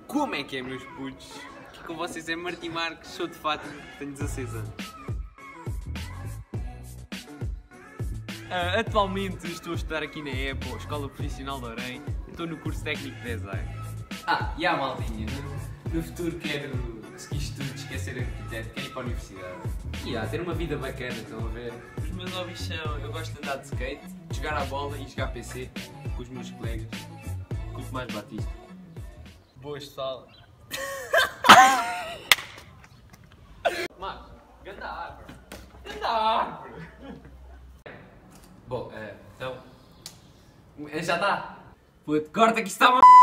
Como é que é, meus putos? Aqui com vocês é Martim Marques, sou de Fátima, tenho 16 anos. Atualmente estou a estudar aqui na EPO, Escola Profissional de Orem. Estou no curso técnico de design. E a maldinha, no futuro quero seguir estudos, quer ser arquiteto, quer ir para a universidade. E ter uma vida bacana, estão a ver? Os meus hobbies são, eu gosto de andar de skate, de jogar à bola e jogar PC com os meus colegas, com o Tomás Batista. Boas, pessoal. Marcos, ganda árvore. Anda árvore! Bom, então... Já está. Puto, corta que isto está uma...